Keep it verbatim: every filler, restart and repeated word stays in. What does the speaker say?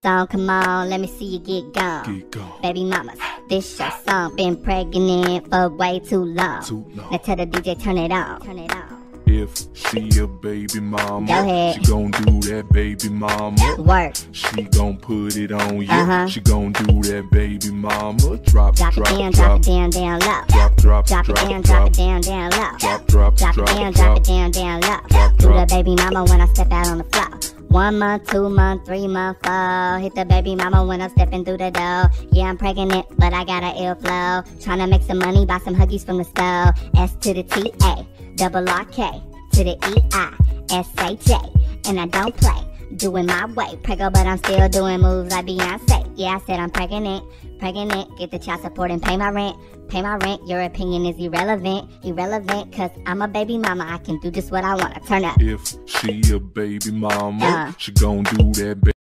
Song, come on, let me see you get gone. Get gone. Baby mamas, this your song. Been pregnant for way too long. Too long. Now tell the D J turn it on. Turn it on. If she a baby mama, Go ahead. she gon' do that baby mama. Work. She gon' put it on you. Uh-huh. She gon' do that baby mama. Drop, Drop, drop, it down, drop drop, it down, down low. drop, drop, Drop, drop, it down, drop, drop, it down, down low. drop, drop, Drop, drop, it down, drop drop. it down, down low. Drop, Do the drop. baby mama when I step out on the floor. One month, two month, three month, four. Hit the baby mama when I'm stepping through the door. Yeah, I'm pregnant, but I got an ill flow. Tryna make some money, buy some Huggies from the store. S to the T A, double R K, to the E I, S H A. And I don't play, doing my way. Preggo, but I'm still doing moves like Beyonce. Yeah, I said I'm pregnant, pregnant. Get the child support and pay my rent. Pay my rent, your opinion is irrelevant. Irrelevant, cause I'm a baby mama. I can do just what I wanna. Turn up. If she a baby mama, Uh. she gon' do that baby